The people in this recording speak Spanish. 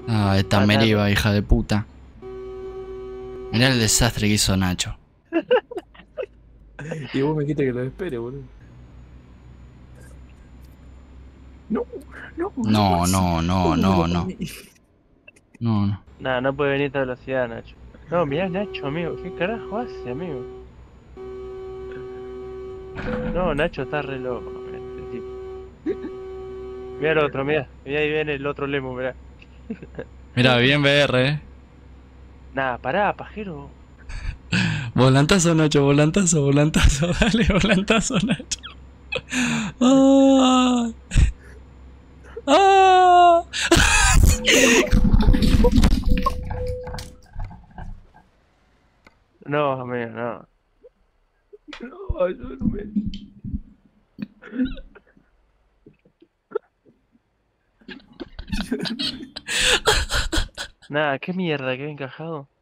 Ah, esta Matarlo. Meriva, hija de puta. Mirá el desastre que hizo Nacho. Y vos me dijiste que lo espere, boludo. No, no, No, así. no, no, ¿Cómo me lo no, no. comí? No, no. Nah, no puede venir a esta velocidad, Nacho. No, mirá Nacho, amigo. ¿Qué carajo hace, amigo? No, Nacho está re loco, mirá, este tipo. Mirá el otro, mirá. Mirá, ahí viene el otro Lemo, mirá. Mira, bien VR, Nah, pará, pajero. Volantazo, Nacho, volantazo, volantazo. Dale, volantazo, Nacho. ¡Ah! ¡Ah! No, amigo, no. No, ayúdame. Nah, qué mierda, qué encajado.